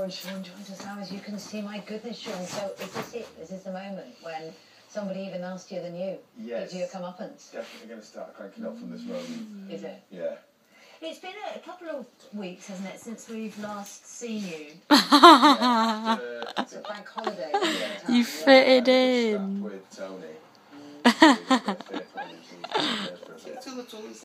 and Sean joins us now, as you can see. My goodness, Sean. So is this it? Is this the moment when somebody even nastier than you gives you a comeuppance? Definitely going to start cranking up from this moment. Is it? Yeah. It's been a couple of weeks, hasn't it, since we've last seen you? It's a bank holiday. You fitted in. With Tony.